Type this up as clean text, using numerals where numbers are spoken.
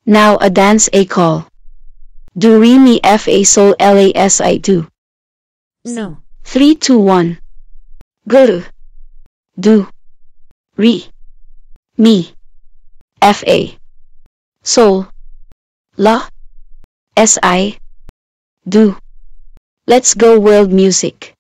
Now a dance a call. Do re mi fa sol la si do. No. 3 2 1. Go. Do. Re. Mi. Fa. Sol. La. Si. Do. Let's go world music.